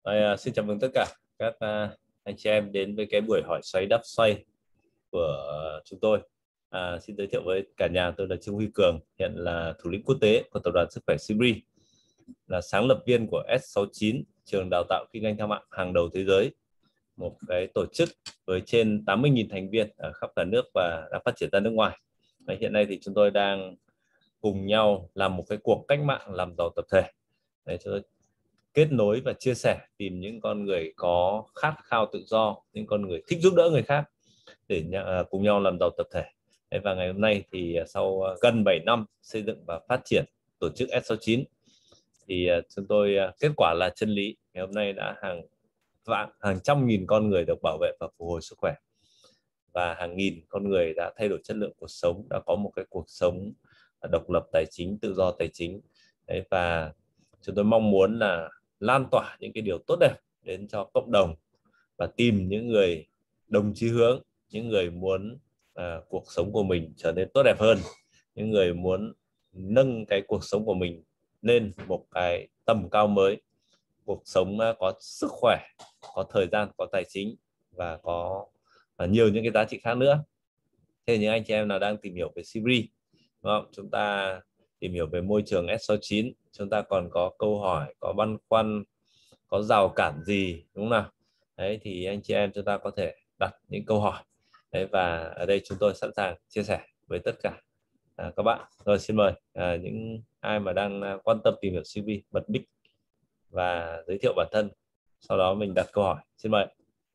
Xin chào mừng tất cả các anh chị em đến với cái buổi hỏi xoáy đáp xoay của chúng tôi. Xin giới thiệu với cả nhà, tôi là Trương Huy Cường, hiện là thủ lĩnh quốc tế của tập đoàn Sức khỏe Sibri, là sáng lập viên của S69, trường đào tạo kinh doanh theo mạng hàng đầu thế giới, một cái tổ chức với trên 80.000 thành viên ở khắp cả nước và đang phát triển ra nước ngoài. Hiện nay thì chúng tôi đang cùng nhau làm một cái cuộc cách mạng làm giàu tập thể. Chúng tôi kết nối và chia sẻ, tìm những con người có khát khao tự do, những con người thích giúp đỡ người khác để cùng nhau làm giàu tập thể. Và ngày hôm nay thì sau gần 7 năm xây dựng và phát triển tổ chức S69 thì chúng tôi kết quả là chân lý. Ngày hôm nay đã hàng trăm nghìn con người được bảo vệ và phục hồi sức khỏe, và hàng nghìn con người đã thay đổi chất lượng cuộc sống, đã có một cái cuộc sống độc lập tài chính, tự do tài chính. Và chúng tôi mong muốn là lan tỏa những cái điều tốt đẹp đến cho cộng đồng và tìm những người đồng chí hướng, những người muốn cuộc sống của mình trở nên tốt đẹp hơn, những người muốn nâng cái cuộc sống của mình lên một cái tầm cao mới, cuộc sống có sức khỏe, có thời gian, có tài chính và có nhiều những cái giá trị khác nữa. Thế những anh chị em nào đang tìm hiểu về Sibri, đúng không? Chúng ta tìm hiểu về môi trường S69, chúng ta còn có câu hỏi, có băn khoăn, có rào cản gì, đúng không nào? Đấy thì anh chị em chúng ta có thể đặt những câu hỏi. Đấy, và ở đây chúng tôi sẵn sàng chia sẻ với tất cả các bạn. Rồi xin mời những ai mà đang quan tâm tìm hiểu Sibri bật mic và giới thiệu bản thân, sau đó mình đặt câu hỏi. Xin mời.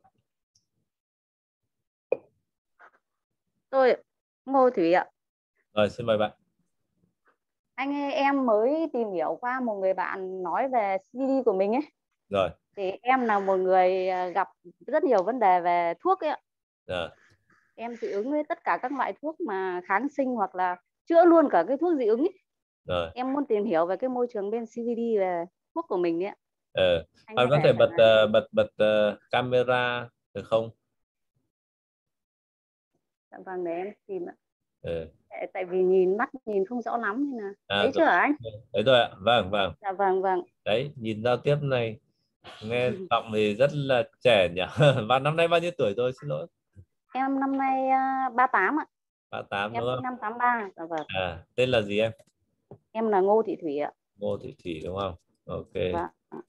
Tôi Ngô Thủy ạ. Rồi xin mời bạn. Anh ơi, em mới tìm hiểu qua một người bạn nói về CD của mình ấy. Rồi. Thì em là một người gặp rất nhiều vấn đề về thuốc ấy ạ. Rồi. Em dị ứng với tất cả các loại thuốc mà kháng sinh hoặc là chữa luôn cả cái thuốc dị ứng ấy. Rồi. Em muốn tìm hiểu về cái môi trường bên CBD về thuốc của mình đấy ạ. Bạn có thể bật camera được không? Dạ vâng, để em tìm ạ. Ừ. Tại vì mắt nhìn không rõ lắm nên là thấy chưa Rồi. hả anh? Đấy rồi ạ. Vâng. Dạ vâng. Đấy, nhìn giao tiếp này, nghe giọng thì rất là trẻ nhỉ. Và năm nay bao nhiêu tuổi rồi, xin lỗi? Em năm nay 38 ạ. 38 Em đúng sinh không? năm 83. Dạ vâng. Tên là gì em? Em là Ngô Thị Thủy ạ. Ngô Thị Thủy đúng không? Ok. Vâng.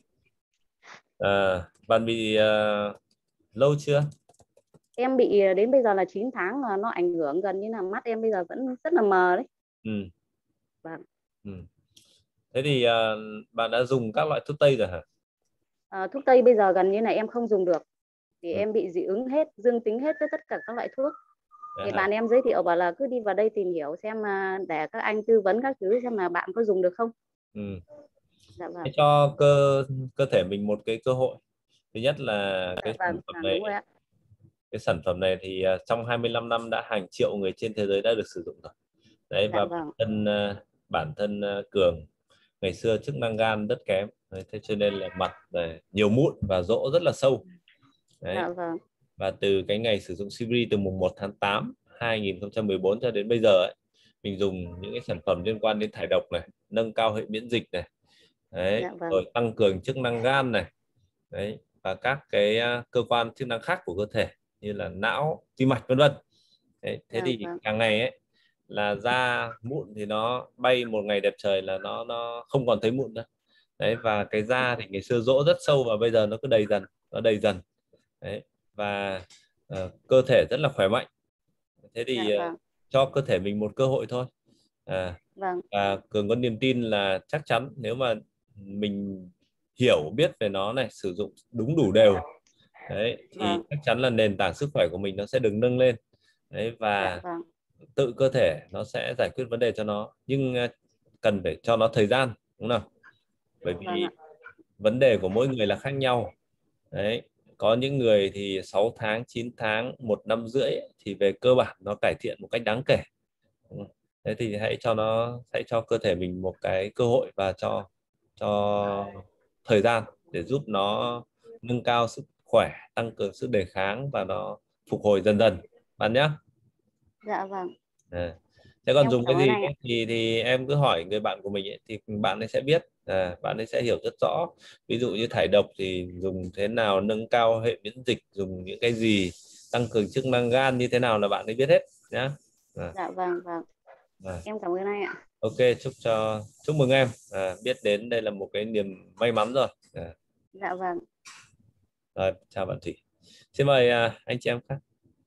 Bạn bị lâu chưa? Em bị đến bây giờ là 9 tháng, là nó ảnh hưởng gần như là mắt em bây giờ vẫn rất là mờ đấy. Ừ. Vâng. Ừ. Thế thì bạn đã dùng các loại thuốc tây rồi hả? Thuốc tây bây giờ gần như là em không dùng được, thì Ừ. em bị dị ứng hết, dương tính hết với tất cả các loại thuốc. Đấy Thì hả? bạn em giới thiệu bảo là cứ đi vào đây tìm hiểu xem để các anh tư vấn các thứ xem là bạn có dùng được không. Ừ. Dạ vâng. Hãy cho cơ thể mình một cái cơ hội. Thứ nhất là Dạ vâng, đúng rồi ạ. cái sản phẩm này thì trong 25 năm đã hàng triệu người trên thế giới đã được sử dụng rồi. Đấy, Dạ và vâng. bản thân Cường ngày xưa chức năng gan rất kém. Đấy, thế cho nên là mặt này nhiều mụn và rỗ rất là sâu. Đấy. Dạ vâng. Và từ cái ngày sử dụng Sibri từ mùng 1 tháng 8 2014 cho đến bây giờ ấy, mình dùng những cái sản phẩm liên quan đến thải độc này, nâng cao hệ miễn dịch này, đấy, Dạ vâng. rồi tăng cường chức năng gan này, đấy, và các cái cơ quan chức năng khác của cơ thể như là não, tim mạch vân vân. Thế Dạ thì vâng. càng ngày ấy là da mụn thì nó bay một ngày đẹp trời là nó không còn thấy mụn nữa. Đấy, và cái da thì ngày xưa rỗ rất sâu và bây giờ nó cứ đầy dần, nó đầy dần. Đấy, và cơ thể rất là khỏe mạnh. Thế Dạ thì vâng. cho cơ thể mình một cơ hội thôi. Vâng. Và Cường có niềm tin là chắc chắn nếu mà mình hiểu biết về nó này, sử dụng đúng đủ đều, đấy, thì Vâng. chắc chắn là nền tảng sức khỏe của mình nó sẽ được nâng lên. Đấy, Dạ và vâng. tự cơ thể nó sẽ giải quyết vấn đề cho nó, nhưng cần phải cho nó thời gian, đúng không? Bởi Vâng vì ạ. vấn đề của mỗi người là khác nhau. Đấy, có những người thì 6 tháng, 9 tháng, 1 năm rưỡi thì về cơ bản nó cải thiện một cách đáng kể. Thế thì hãy cho cơ thể mình một cái cơ hội và cho thời gian để giúp nó nâng cao sức khỏe, tăng cường sức đề kháng và nó phục hồi dần dần bạn nhé. Dạ vâng. Thế còn Em dùng cái cảm ơn gì anh ạ. ấy, thì em cứ hỏi người bạn của mình ấy, thì bạn ấy sẽ biết, bạn ấy sẽ hiểu rất rõ. Ví dụ như thải độc thì dùng thế nào, nâng cao hệ miễn dịch dùng những cái gì, tăng cường chức năng gan như thế nào là bạn ấy biết hết nhá. À, Dạ vâng vâng, à, em cảm ơn anh ạ. ok, chúc mừng em, biết đến đây là một cái niềm may mắn rồi. Dạ vâng. Rồi, chào bạn Thủy. Xin mời anh chị em khác.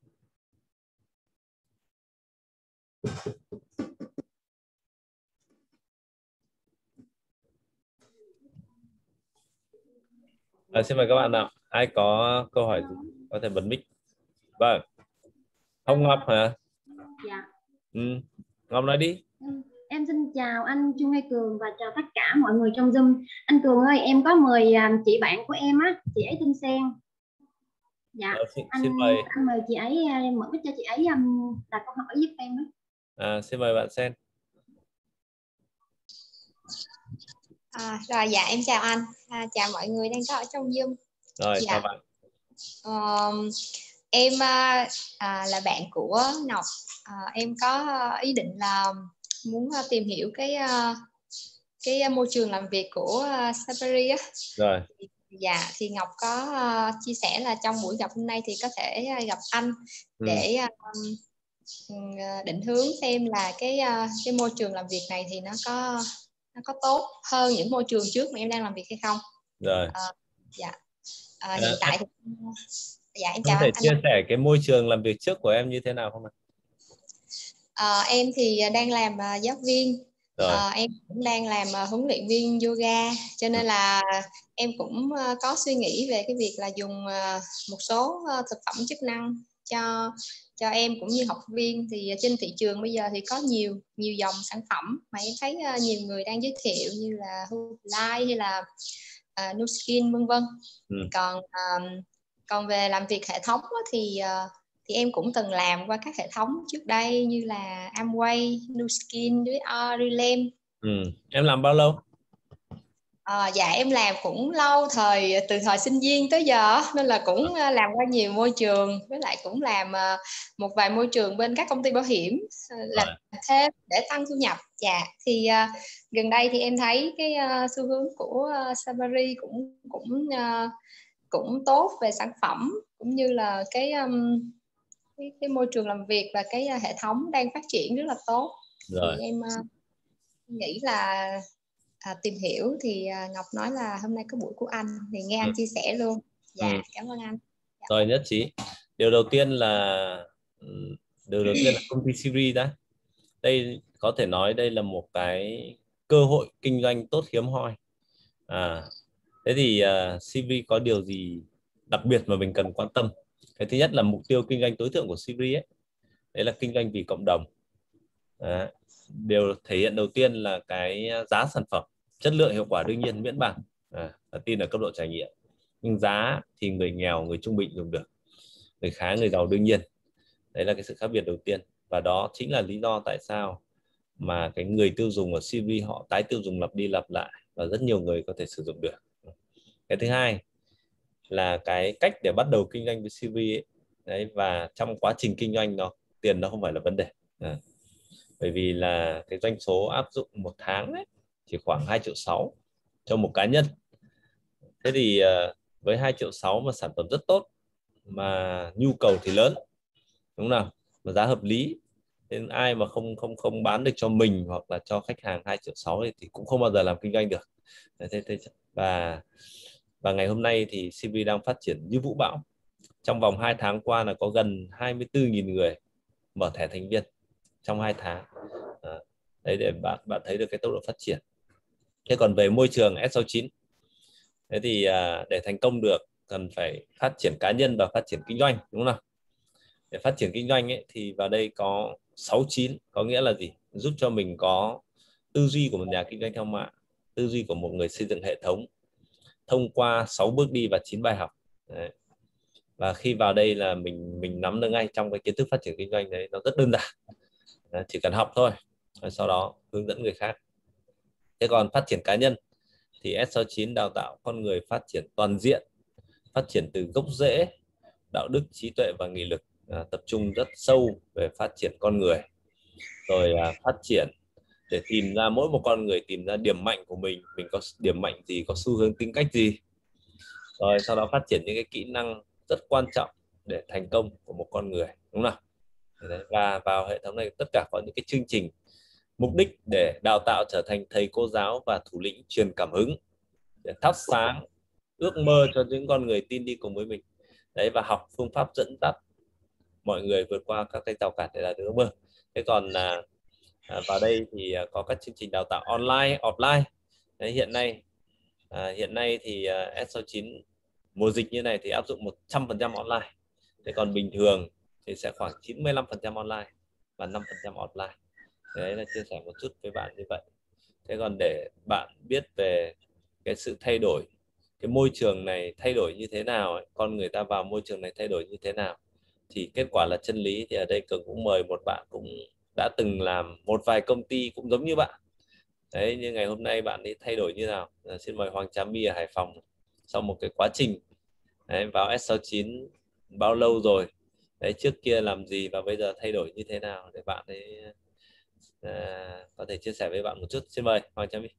Xin mời các bạn nào, ai có câu hỏi gì có thể bật mic. Vâng, Hồng Ngọc hả? Dạ. Ừ. Ngọc nói đi. Em xin chào anh Chu Huy Cường và chào tất cả mọi người trong Zoom. Anh Cường ơi, em có mời chị bạn của em á, chị ấy tên Sen. Dạ, Xin mời. anh mời chị ấy, mở mic cho chị ấy đặt câu hỏi giúp em đó. Xin mời bạn Sen. Rồi dạ em chào anh, chào mọi người đang có ở trong Zoom. Rồi, chào Dạ. bạn. Em là bạn của Ngọc. Em có ý định là muốn tìm hiểu cái môi trường làm việc của Sapari á. Rồi. Dạ, thì Ngọc có chia sẻ là trong buổi gặp hôm nay thì có thể gặp anh để định hướng xem là cái môi trường làm việc này thì nó có tốt hơn những môi trường trước mà em đang làm việc hay không. Rồi. Dạ. Hiện tại thì dạ em chào có thể anh. chia sẻ cái môi trường làm việc trước của em như thế nào không ạ? Em thì đang làm giáo viên. Em cũng đang làm huấn luyện viên yoga, cho nên là em cũng có suy nghĩ về cái việc là dùng một số thực phẩm chức năng cho em cũng như học viên. Thì trên thị trường bây giờ thì có nhiều dòng sản phẩm mà em thấy nhiều người đang giới thiệu như là Herbalife hay là Nuskin vân vân. Còn về làm việc hệ thống thì em cũng từng làm qua các hệ thống trước đây như là Amway, Nuskin với Relem. Em làm bao lâu? Dạ em làm cũng lâu, từ thời sinh viên tới giờ, nên là cũng làm qua nhiều môi trường, với lại cũng làm một vài môi trường bên các công ty bảo hiểm, làm thêm để tăng thu nhập. Dạ thì gần đây thì em thấy cái xu hướng của Sapari cũng tốt về sản phẩm cũng như là cái môi trường làm việc và cái hệ thống đang phát triển rất là tốt. Rồi. Thì em nghĩ là tìm hiểu thì Ngọc nói là hôm nay có buổi của anh thì nghe anh chia sẻ luôn. Dạ cảm ơn anh. Dạ. Rồi, nhất trí. Điều đầu tiên là công ty Siri đó. Đây có thể nói đây là một cái cơ hội kinh doanh tốt hiếm hoi. Thế thì Siri có điều gì đặc biệt mà mình cần quan tâm? Cái thứ nhất là mục tiêu kinh doanh tối thượng của Siri ấy, đấy là kinh doanh vì cộng đồng. Điều thể hiện đầu tiên là cái giá sản phẩm, chất lượng, hiệu quả đương nhiên miễn bàn, và tin ở cấp độ trải nghiệm. Nhưng giá thì người nghèo, người trung bình dùng được, người khá, người giàu đương nhiên. Đấy là cái sự khác biệt đầu tiên, và đó chính là lý do tại sao mà cái người tiêu dùng ở CV họ tái tiêu dùng lặp đi lặp lại và rất nhiều người có thể sử dụng được. Cái thứ hai là cái cách để bắt đầu kinh doanh với CV ấy. Đấy, và trong quá trình kinh doanh tiền nó không phải là vấn đề. Bởi vì là cái doanh số áp dụng một tháng ấy, chỉ khoảng 2,6 triệu cho một cá nhân. Thế thì với 2,6 triệu mà sản phẩm rất tốt mà nhu cầu thì lớn, đúng không nào, mà giá hợp lý, nên ai mà không bán được cho mình hoặc là cho khách hàng 2,6 triệu thì cũng không bao giờ làm kinh doanh được. Và ngày hôm nay thì CV đang phát triển như vũ bão. Trong vòng 2 tháng qua là có gần 24.000 người mở thẻ thành viên trong 2 tháng. Đấy, để bạn thấy được cái tốc độ phát triển. Thế còn về môi trường S69, thế thì để thành công được cần phải phát triển cá nhân và phát triển kinh doanh, đúng không nào? Để phát triển kinh doanh ấy, thì vào đây có 69, có nghĩa là gì? Giúp cho mình có tư duy của một nhà kinh doanh theo mạng, tư duy của một người xây dựng hệ thống thông qua 6 bước đi và 9 bài học. Đấy. Và khi vào đây là mình nắm được ngay trong cái kiến thức phát triển kinh doanh đấy, nó rất đơn giản. Đấy, chỉ cần học thôi, rồi sau đó hướng dẫn người khác. Thế còn phát triển cá nhân thì S69 đào tạo con người phát triển toàn diện, phát triển từ gốc rễ, đạo đức, trí tuệ và nghị lực, tập trung rất sâu về phát triển con người. rồi phát triển để tìm ra mỗi một con người tìm ra điểm mạnh của mình có điểm mạnh gì, có xu hướng tính cách gì, rồi sau đó phát triển những cái kỹ năng rất quan trọng để thành công của một con người, đúng không? Và vào hệ thống này tất cả có những cái chương trình mục đích để đào tạo trở thành thầy cô giáo và thủ lĩnh truyền cảm hứng, để thắp sáng ước mơ cho những con người tin đi cùng với mình đấy, và học phương pháp dẫn dắt mọi người vượt qua các cái rào cản để đạt được ước mơ. Thế còn vào đây thì có các chương trình đào tạo online, offline. Đấy, hiện nay thì S69 mùa dịch như này thì áp dụng 100% online. Thế còn bình thường thì sẽ khoảng 95% online và 5% offline. Đấy là chia sẻ một chút với bạn như vậy. Thế còn để bạn biết về cái sự thay đổi, cái môi trường này thay đổi như thế nào ấy, con người ta vào môi trường này thay đổi như thế nào, thì kết quả là chân lý. Thì ở đây Cường cũng mời một bạn cũng đã từng làm một vài công ty cũng giống như bạn đấy, như ngày hôm nay bạn ấy thay đổi như nào. Xin mời Hoàng Trà My ở Hải Phòng. Sau một cái quá trình đấy, vào S69 bao lâu rồi đấy, trước kia làm gì và bây giờ thay đổi như thế nào, để bạn ấy có thể chia sẻ với bạn một chút. Xin mời Hoàng Trà My.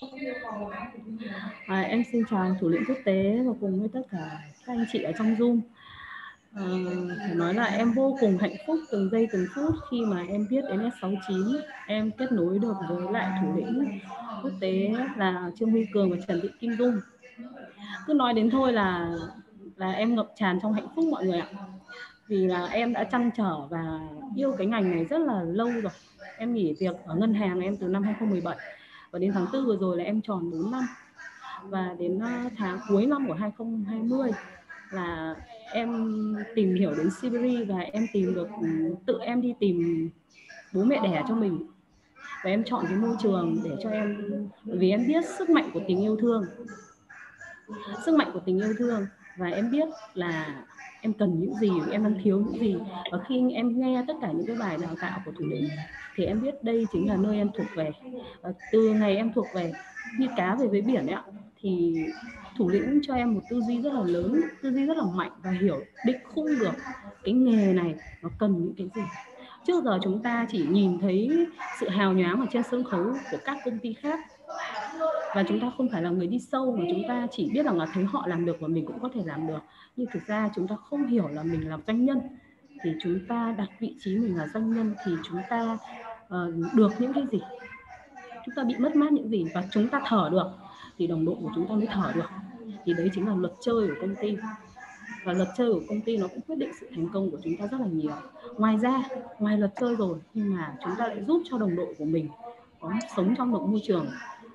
Em xin chào thủ lĩnh quốc tế và cùng với tất cả các anh chị ở trong Zoom. Phải nói là em vô cùng hạnh phúc từng giây từng phút khi mà em biết đến S69, em kết nối được với lại thủ lĩnh quốc tế là Trương Huy Cường và Trần Thị Kim Dung. Cứ nói đến thôi là em ngập tràn trong hạnh phúc mọi người ạ. Vì là em đã trăn trở và yêu cái ngành này rất là lâu rồi. Em nghỉ việc ở ngân hàng em từ năm 2017 và đến tháng 4 vừa rồi là em tròn 4 năm. Và đến tháng cuối năm của 2020 là em tìm hiểu đến Siberia và em tìm được, tự em đi tìm bố mẹ đẻ cho mình. Và em chọn cái môi trường để cho em, vì em biết sức mạnh của tình yêu thương. Sức mạnh của tình yêu thương, và em biết là em cần những gì, em đang thiếu những gì. Và khi em nghe tất cả những cái bài đào tạo của thủ lĩnh thì em biết đây chính là nơi em thuộc về. Và từ ngày em thuộc về như cá về với biển ấy ạ, thì thủ lĩnh cho em một tư duy rất là lớn, tư duy rất là mạnh và hiểu định khung được cái nghề này nó cần những cái gì. Trước giờ chúng ta chỉ nhìn thấy sự hào nhoáng ở trên sân khấu của các công ty khác, và chúng ta không phải là người đi sâu, mà chúng ta chỉ biết rằng là thấy họ làm được và mình cũng có thể làm được. Nhưng thực ra chúng ta không hiểu là mình là doanh nhân, thì chúng ta đặt vị trí mình là doanh nhân thì chúng ta được những cái gì, chúng ta bị mất mát những gì, và chúng ta thở được thì đồng đội của chúng ta mới thở được. Thì đấy chính là luật chơi của công ty, và luật chơi của công ty nó cũng quyết định sự thành công của chúng ta rất là nhiều. Ngoài ra, ngoài luật chơi rồi, nhưng mà chúng ta lại giúp cho đồng đội của mình có sống trong một môi trường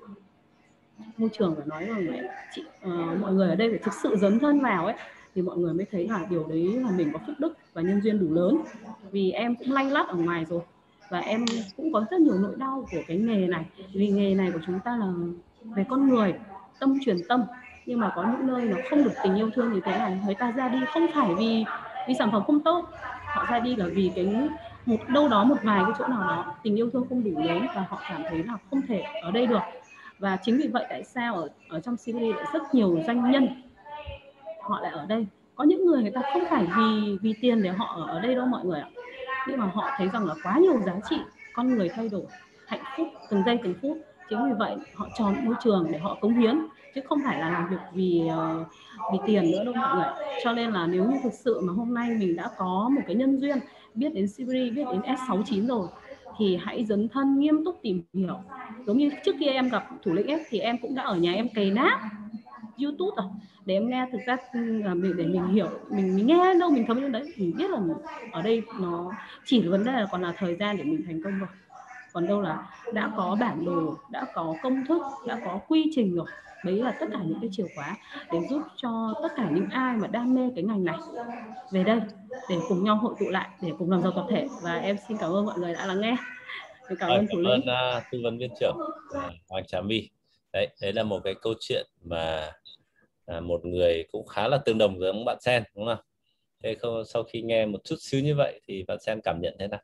phải nói rằng mọi người ở đây phải thực sự dấn thân vào ấy, thì mọi người mới thấy là điều đấy là mình có phúc đức và nhân duyên đủ lớn. Vì em cũng lanh lắt ở ngoài rồi, và em cũng có rất nhiều nỗi đau của cái nghề này. Vì nghề này của chúng ta là về con người, tâm truyền tâm, nhưng mà có những nơi nó không được tình yêu thương như thế này. Người ta ra đi không phải vì sản phẩm không tốt, họ ra đi là vì cái đâu đó một vài cái chỗ nào đó tình yêu thương không đủ lớn, và họ cảm thấy là không thể ở đây được. Và chính vì vậy tại sao ở trong Siberia lại rất nhiều doanh nhân họ lại ở đây. Có những người ta không phải vì tiền để họ ở đây đâu mọi người ạ, nhưng mà họ thấy rằng là quá nhiều giá trị, con người thay đổi, hạnh phúc từng giây từng phút. Chính vì vậy họ chọn môi trường để họ cống hiến, chứ không phải là làm việc vì tiền nữa đâu mọi người. Cho nên là nếu như thực sự mà hôm nay mình đã có một cái nhân duyên biết đến Siberia, biết đến S69 rồi, thì hãy dấn thân nghiêm túc tìm hiểu. Giống như trước kia em gặp thủ lĩnh thì em cũng đã ở nhà em cày nát YouTube rồi để em nghe. Thực ra là để mình hiểu, mình nghe đâu mình thấm đến đấy, mình biết là ở đây nó chỉ là vấn đề là còn là thời gian để mình thành công rồi. Còn đâu là đã có bản đồ, đã có công thức, đã có quy trình rồi. Đấy là tất cả những cái chìa khóa để giúp cho tất cả những ai mà đam mê cái ngành này về đây để cùng nhau hội tụ lại, để cùng làm giàu tập thể. Và em xin cảm ơn mọi người đã lắng nghe. Cảm ơn thủ lĩnh. Cảm ơn tư vấn viên trưởng Hoàng Trà My. Đấy là một cái câu chuyện mà một người cũng khá là tương đồng giống bạn Sen, đúng không? Thế sau khi nghe một chút xíu như vậy thì bạn Sen cảm nhận thế nào?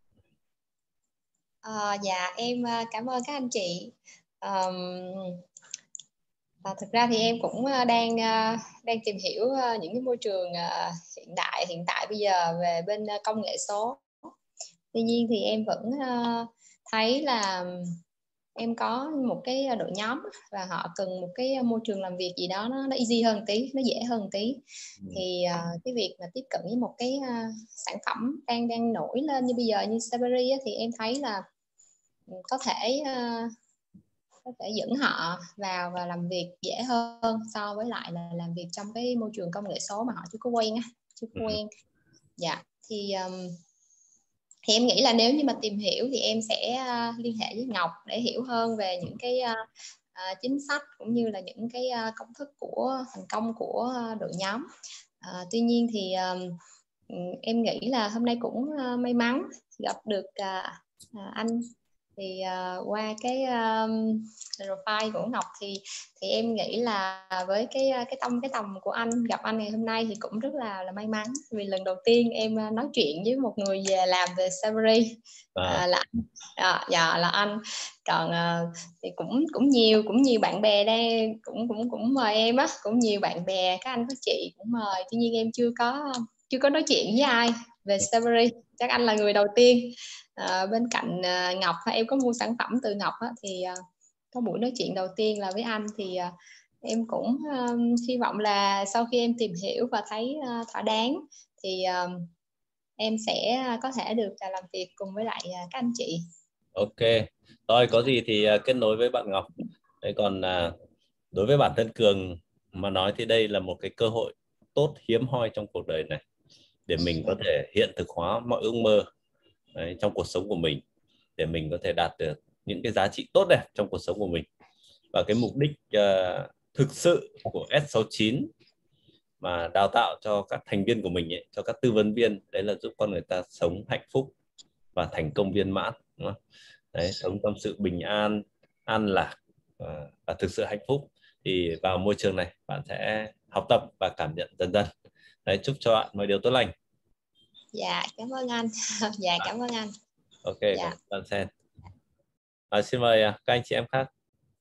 Dạ em cảm ơn các anh chị. Thực ra thì em cũng đang tìm hiểu những cái môi trường hiện tại bây giờ về bên công nghệ số. Tuy nhiên thì em vẫn thấy là em có một cái đội nhóm và họ cần một cái môi trường làm việc gì đó nó easy hơn tí, nó dễ hơn tí. Thì cái việc mà tiếp cận với một cái sản phẩm đang nổi lên như bây giờ như Strawberry á, thì em thấy là có thể dẫn họ vào và làm việc dễ hơn so với lại là làm việc trong cái môi trường công nghệ số mà họ chưa có quen á, chưa có quen. Dạ, thì em nghĩ là nếu như mà tìm hiểu thì em sẽ liên hệ với Ngọc để hiểu hơn về những cái chính sách cũng như là những cái công thức của thành công của đội nhóm. Tuy nhiên thì em nghĩ là hôm nay cũng may mắn gặp được anh. Thì qua cái profile của Ngọc thì em nghĩ là với cái tầm của anh, gặp anh ngày hôm nay thì cũng rất là may mắn, vì lần đầu tiên em nói chuyện với một người về làm về Strawberry là dạ là anh. Còn thì cũng nhiều bạn bè đây cũng mời em á, cũng nhiều bạn bè các anh các chị cũng mời, tuy nhiên em chưa có nói chuyện với ai về Strawberry, chắc anh là người đầu tiên. Bên cạnh Ngọc, em có mua sản phẩm từ Ngọc á, thì có buổi nói chuyện đầu tiên là với anh. Thì em cũng hy vọng là sau khi em tìm hiểu và thấy thỏa đáng thì em sẽ có thể được làm việc cùng với lại các anh chị. Ok, rồi có gì thì kết nối với bạn Ngọc. Đấy, còn đối với bản thân Cường mà nói thì đây là một cái cơ hội tốt hiếm hoi trong cuộc đời này để mình có thể hiện thực hóa mọi ước mơ đấy, trong cuộc sống của mình, để mình có thể đạt được những cái giá trị tốt đẹp trong cuộc sống của mình. Và cái mục đích thực sự của S69 mà đào tạo cho các thành viên của mình ấy, cho các tư vấn viên, đấy là giúp con người ta sống hạnh phúc và thành công viên mãn, đúng không? Đấy, sống trong sự bình an, an lạc và thực sự hạnh phúc. Thì vào môi trường này bạn sẽ học tập và cảm nhận dần dần. Đấy, chúc cho bạn mọi điều tốt lành. Dạ, cảm ơn anh. Dạ, cảm ơn anh. Ok, dạ. cảm ơn bạn Sen. Xin mời các anh chị em khác.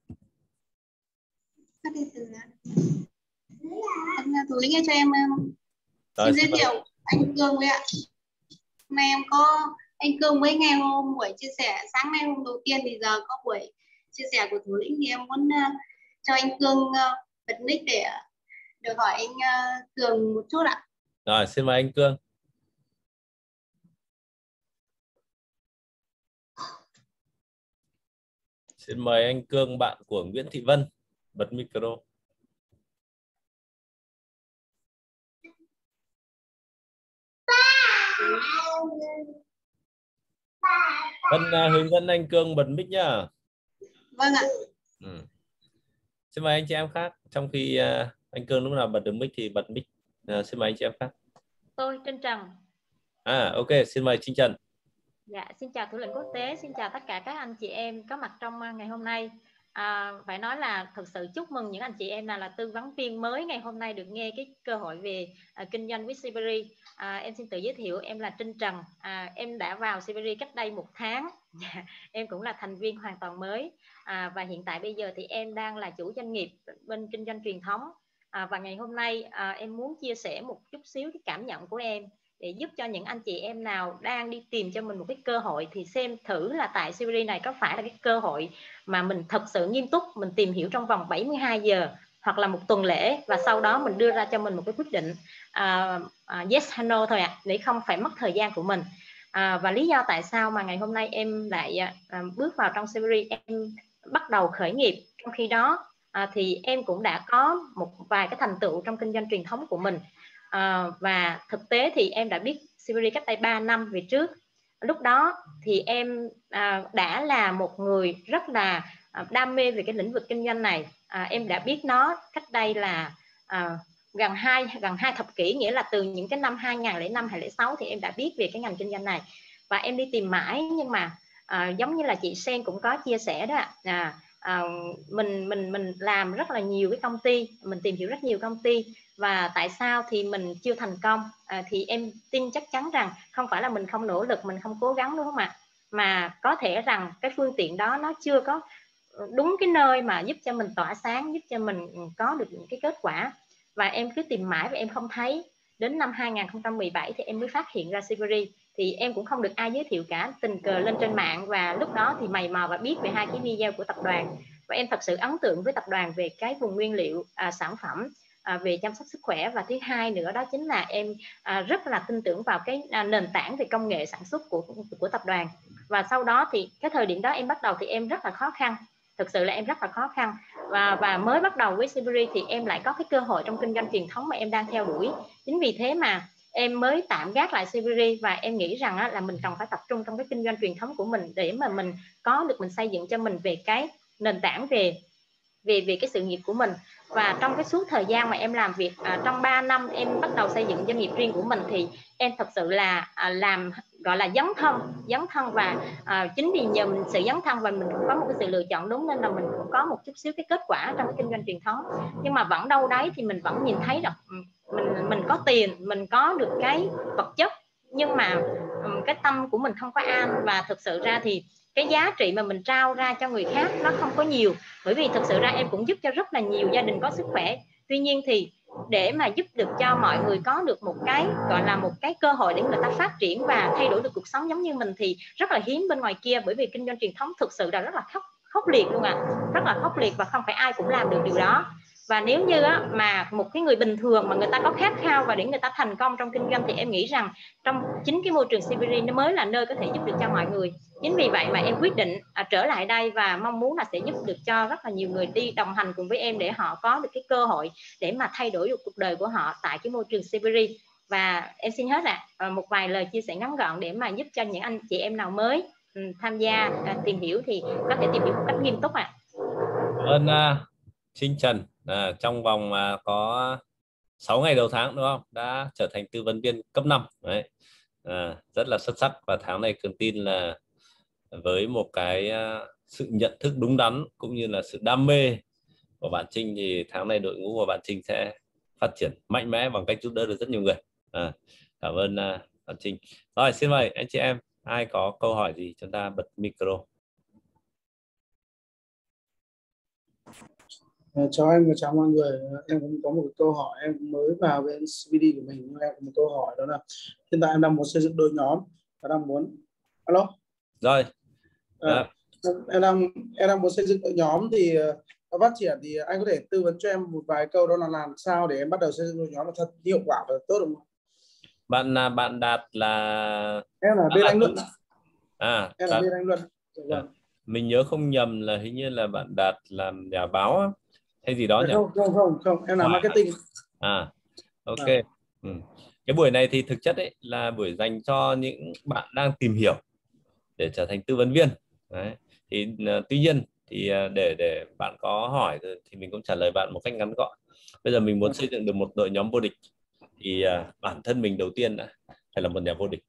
Anh Thủ lĩnh cho em xin giới thiệu anh Cương với ạ. Hôm nay em có anh Cương mới nghe hôm buổi chia sẻ sáng nay, hôm đầu tiên thì giờ có buổi chia sẻ của thủ lĩnh, thì em muốn cho anh Cương bật mic để được hỏi anh Cường một chút ạ. Rồi, xin mời anh Cương. Xin mời anh Cương, bạn của Nguyễn Thị Vân, bật micro. Vân hướng dẫn anh Cương bật mic nhá. Vâng ạ. Xin mời anh chị em khác. Trong khi anh Cương lúc nào bật được mic thì bật mic. Xin mời anh chị em khác. Tôi Trân Trần. Ok, xin mời Trinh Trần. Dạ, xin chào thủ lĩnh quốc tế, xin chào tất cả các anh chị em có mặt trong ngày hôm nay. Phải nói là thực sự chúc mừng những anh chị em nào là tư vấn viên mới ngày hôm nay được nghe cái cơ hội về kinh doanh với Strawberry. Em xin tự giới thiệu, em là Trinh Trần. Em đã vào Strawberry cách đây 1 tháng. Em cũng là thành viên hoàn toàn mới. Và hiện tại bây giờ thì em đang là chủ doanh nghiệp bên kinh doanh truyền thống. Và ngày hôm nay em muốn chia sẻ một chút xíu cái cảm nhận của em để giúp cho những anh chị em nào đang đi tìm cho mình một cái cơ hội thì xem thử là tại Strawberry này có phải là cái cơ hội mà mình thật sự nghiêm túc mình tìm hiểu trong vòng 72 giờ hoặc là 1 tuần lễ, và sau đó mình đưa ra cho mình một cái quyết định yes hay no thôi ạ, để không phải mất thời gian của mình. Và lý do tại sao mà ngày hôm nay em lại bước vào trong Strawberry, em bắt đầu khởi nghiệp, trong khi đó thì em cũng đã có một vài cái thành tựu trong kinh doanh truyền thống của mình. Và thực tế thì em đã biết Strawberry cách đây 3 năm về trước. Lúc đó thì em đã là một người rất là đam mê về cái lĩnh vực kinh doanh này. Em đã biết nó cách đây là gần hai thập kỷ, nghĩa là từ những cái năm 2005, 2006 thì em đã biết về cái ngành kinh doanh này. Và em đi tìm mãi, nhưng mà giống như là chị Sen cũng có chia sẻ đó, mình làm rất là nhiều cái công ty, mình tìm hiểu rất nhiều công ty, và tại sao thì mình chưa thành công. Thì em tin chắc chắn rằng không phải là mình không nỗ lực, mình không cố gắng, đúng không ạ, mà có thể rằng cái phương tiện đó nó chưa có đúng cái nơi mà giúp cho mình tỏa sáng, giúp cho mình có được những cái kết quả. Và em cứ tìm mãi và em không thấy. Đến năm 2017 thì em mới phát hiện ra Strawberry. thì em cũng không được ai giới thiệu cả, tình cờ lên trên mạng và lúc đó thì mày mò và biết về 2 cái video của tập đoàn, và em thật sự ấn tượng với tập đoàn về cái vùng nguyên liệu, sản phẩm, về chăm sóc sức khỏe, và thứ hai nữa đó chính là em rất là tin tưởng vào cái nền tảng về công nghệ sản xuất của tập đoàn. Và sau đó thì cái thời điểm đó em bắt đầu thì em rất là khó khăn, thực sự là em rất là khó khăn, và mới bắt đầu với Siberia thì em lại có cái cơ hội trong kinh doanh truyền thống mà em đang theo đuổi. Chính vì thế mà em mới tạm gác lại Siberia, và em nghĩ rằng là mình cần phải tập trung trong cái kinh doanh truyền thống của mình để mà mình có được, mình xây dựng cho mình về cái nền tảng về cái sự nghiệp của mình. Và trong cái suốt thời gian mà em làm việc, trong 3 năm em bắt đầu xây dựng doanh nghiệp riêng của mình, thì em thật sự là làm gọi là dấn thân, và chính vì nhờ mình sự dấn thân và mình cũng có một cái sự lựa chọn đúng, nên là mình cũng có một chút xíu cái kết quả trong cái kinh doanh truyền thống. Nhưng mà vẫn đâu đấy thì mình vẫn nhìn thấy được mình có tiền, mình có được cái vật chất, nhưng mà cái tâm của mình không có an. Và thực sự ra thì cái giá trị mà mình trao ra cho người khác nó không có nhiều, bởi vì thực sự ra em cũng giúp cho rất là nhiều gia đình có sức khỏe. Tuy nhiên thì để mà giúp được cho mọi người có được một cái gọi là một cái cơ hội để người ta phát triển và thay đổi được cuộc sống giống như mình thì rất là hiếm bên ngoài kia, bởi vì kinh doanh truyền thống thực sự là rất là khốc liệt luôn ạ, rất là khốc liệt, và không phải ai cũng làm được điều đó. Và nếu như mà một cái người bình thường mà người ta có khát khao và để người ta thành công trong kinh doanh, thì em nghĩ rằng trong chính cái môi trường Siberia nó mới là nơi có thể giúp được cho mọi người. Chính vì vậy mà em quyết định trở lại đây và mong muốn là sẽ giúp được cho rất là nhiều người đi đồng hành cùng với em để họ có được cái cơ hội để mà thay đổi được cuộc đời của họ tại cái môi trường Siberia. Và em xin hết một vài lời chia sẻ ngắn gọn để mà giúp cho những anh chị em nào mới tham gia tìm hiểu thì có thể tìm hiểu một cách nghiêm túc ạ. Ơn Trinh Trần, trong vòng có 6 ngày đầu tháng đúng không, đã trở thành tư vấn viên cấp 5 đấy, rất là xuất sắc. Và tháng này Cường tin là với một cái sự nhận thức đúng đắn cũng như là sự đam mê của bạn Trinh thì tháng này đội ngũ của bạn Trinh sẽ phát triển mạnh mẽ bằng cách giúp đỡ được rất nhiều người. Cảm ơn bạn Trinh. Rồi, xin mời anh chị em, ai có câu hỏi gì chúng ta bật micro. Chào anh và chào mọi người. Em cũng có một câu hỏi, em mới vào bên CBD của mình, nhưng em có một câu hỏi đó là hiện tại em đang muốn xây dựng đội nhóm và đang muốn rồi em đang muốn xây dựng đội nhóm thì phát triển, thì anh có thể tư vấn cho em một vài câu đó là làm sao để em bắt đầu xây dựng đội nhóm là thật hiệu quả và tốt không? Bạn Đạt là em là bên anh Luận. Em là bên anh Luận. Mình nhớ không nhầm là hình như là bạn Đạt làm nhà báo hay gì đó nhỉ? Không, em làm marketing. Ok. Cái buổi này thì thực chất ấy là buổi dành cho những bạn đang tìm hiểu để trở thành tư vấn viên. Đấy. Thì tuy nhiên thì để bạn có hỏi thì mình cũng trả lời bạn một cách ngắn gọn. Bây giờ mình muốn xây dựng được một đội nhóm vô địch thì bản thân mình đầu tiên phải là một nhà vô địch.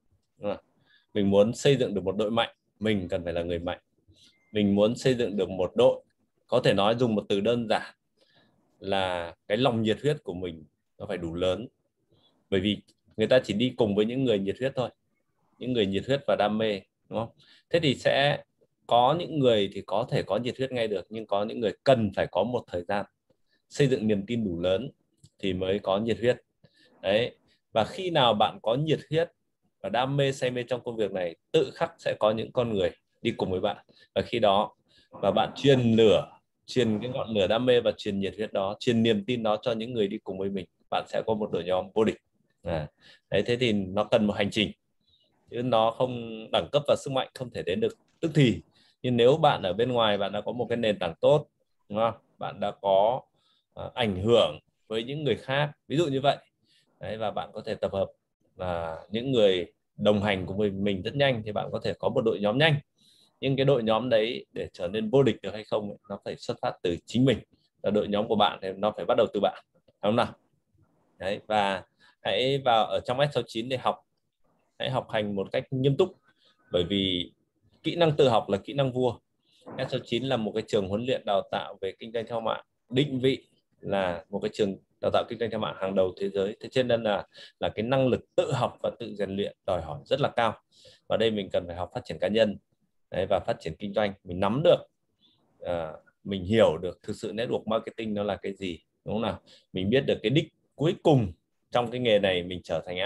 Mình muốn xây dựng được một đội mạnh, mình cần phải là người mạnh. Mình muốn xây dựng được một đội, có thể nói dùng một từ đơn giản là cái lòng nhiệt huyết của mình nó phải đủ lớn. Bởi vì người ta chỉ đi cùng với những người nhiệt huyết thôi, những người nhiệt huyết và đam mê, đúng không? Thế thì sẽ có những người thì có thể có nhiệt huyết ngay được, nhưng có những người cần phải có một thời gian xây dựng niềm tin đủ lớn thì mới có nhiệt huyết. Đấy. Và khi nào bạn có nhiệt huyết và đam mê, say mê trong công việc này, tự khắc sẽ có những con người đi cùng với bạn. Và khi đó và bạn truyền cái ngọn lửa đam mê và truyền nhiệt huyết đó, truyền niềm tin đó cho những người đi cùng với mình, bạn sẽ có một đội nhóm vô địch. Đấy, thế thì nó cần một hành trình, chứ nó không, đẳng cấp và sức mạnh không thể đến được tức thì. Nhưng nếu bạn ở bên ngoài, bạn đã có một cái nền tảng tốt, đúng không? Bạn đã có ảnh hưởng với những người khác, ví dụ như vậy. Đấy, và bạn có thể tập hợp những người đồng hành cùng với mình rất nhanh, thì bạn có thể có một đội nhóm nhanh. Nhưng cái đội nhóm đấy để trở nên vô địch được hay không, nó phải xuất phát từ chính mình. Và đội nhóm của bạn thì nó phải bắt đầu từ bạn, đúng không nào? Đấy, và hãy vào ở trong S69 để học. Hãy học hành một cách nghiêm túc, bởi vì kỹ năng tự học là kỹ năng vua. S69 là một cái trường huấn luyện đào tạo về kinh doanh theo mạng, định vị là một cái trường đào tạo kinh doanh theo mạng hàng đầu thế giới. Thế cho nên là cái năng lực tự học và tự rèn luyện đòi hỏi rất là cao. Và đây mình cần phải học phát triển cá nhân. Đấy, và phát triển kinh doanh. Mình nắm được, mình hiểu được thực sự network marketing nó là cái gì, đúng không nào? Mình biết được cái đích cuối cùng trong cái nghề này mình trở thành ai,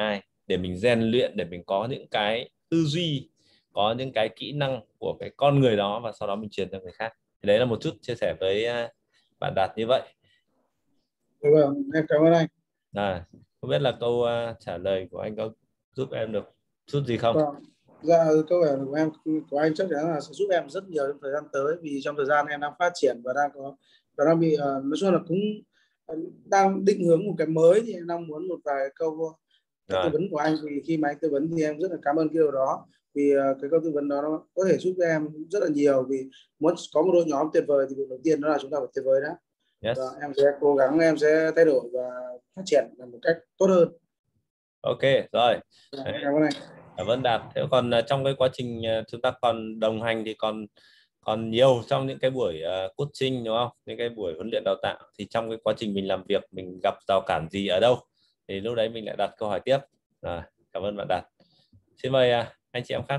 để mình rèn luyện, để mình có những cái tư duy, có những cái kỹ năng của cái con người đó, và sau đó mình truyền cho người khác. Thì đấy là một chút chia sẻ với bạn Đạt như vậy. Vâng, em cảm ơn anh. Không biết là câu trả lời của anh có giúp em được chút gì không? Vâng. Dạ, câu hỏi của em, của anh chắc chắn là sẽ giúp em rất nhiều trong thời gian tới, vì trong thời gian em đang phát triển và đang bị nói chung là cũng đang định hướng một cái mới, thì em đang muốn một vài câu tư vấn của anh. Vì khi mà anh tư vấn thì em rất là cảm ơn cái điều đó, vì cái câu tư vấn đó nó có thể giúp em rất là nhiều. Vì muốn có một đội nhóm tuyệt vời thì việc đầu tiên đó là chúng ta phải tuyệt vời đã. Yes. Và em sẽ cố gắng, em sẽ thay đổi và phát triển một cách tốt hơn. Ok rồi. Cảm ơn anh. Cảm ơn Đạt. Thế còn trong cái quá trình chúng ta còn đồng hành thì còn nhiều trong những cái buổi coaching, đúng không? Những cái buổi huấn luyện đào tạo, thì trong cái quá trình mình làm việc mình gặp rào cản gì ở đâu, thì lúc đấy mình lại đặt câu hỏi tiếp. Cảm ơn bạn Đạt. Xin mời anh chị em khác.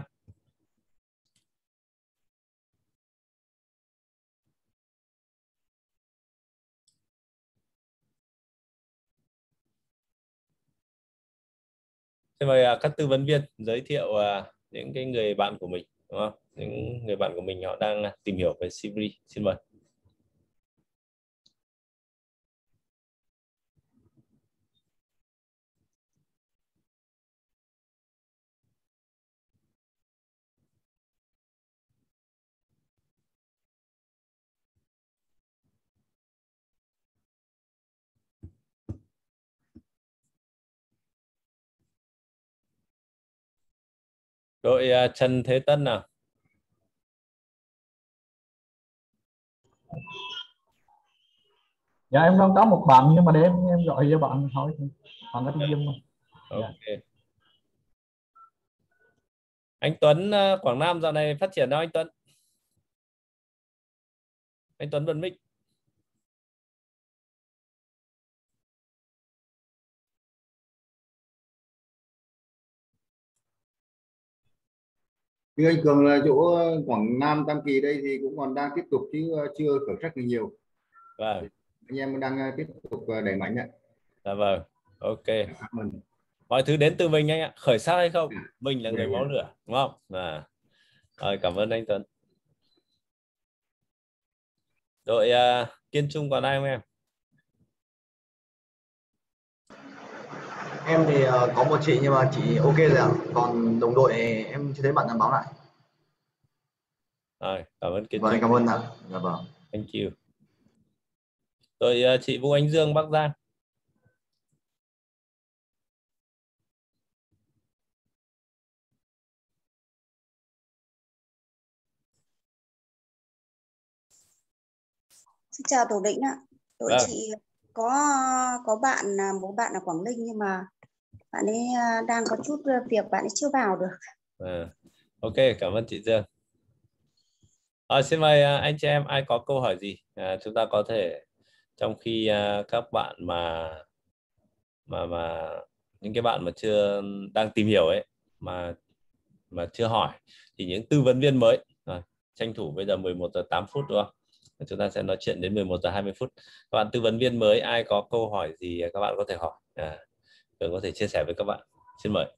Xin mời các tư vấn viên giới thiệu những cái người bạn của mình, đúng không? Những người bạn của mình họ đang tìm hiểu về CVD. Xin mời. Đội Trần Thế Tân nào. Dạ em đang có một bạn, nhưng mà để em gọi cho bạn hỏi bạn có tin dung không? Ok. Anh Tuấn Quảng Nam dạo này phát triển đâu anh Tuấn? Anh Tuấn bật mic. Như anh Cường là chỗ Quảng Nam Tam Kỳ đây thì cũng còn đang tiếp tục chứ chưa khởi sắc được nhiều. Vâng. Anh em đang tiếp tục đẩy mạnh ạ. Dạ vâng. Ok. Mọi thứ đến từ mình anh ạ. Khởi sắc hay không, mình là người máu lửa, đúng không? Rồi, cảm ơn anh Tuấn. Đội Kiên Trung còn ai không em? Em thì có một chị nhưng mà chị ok rồi ạ. Còn đồng đội em chưa thấy bạn nào báo lại. Rồi, cảm ơn Kiên Vâng, Trung. cảm ơn ạ. Dạ vâng. Thank you. Đội chị Vũ Ánh Dương Bắc Giang. Xin chào Tổ Định ạ. Đội Vâng. chị có bạn, một bạn ở Quảng Ninh, nhưng mà bạn ấy đang có chút việc, bạn ấy chưa vào được. Ok, cảm ơn chị Dương. Xin mời anh chị em, ai có câu hỏi gì chúng ta có thể, trong khi các bạn mà những cái bạn mà chưa đang tìm hiểu ấy mà chưa hỏi, thì những tư vấn viên mới tranh thủ bây giờ 11 giờ 8 phút đúng không? Chúng ta sẽ nói chuyện đến 11 giờ 20 phút. Các bạn tư vấn viên mới ai có câu hỏi gì các bạn có thể hỏi, có thể chia sẻ với các bạn. Xin mời.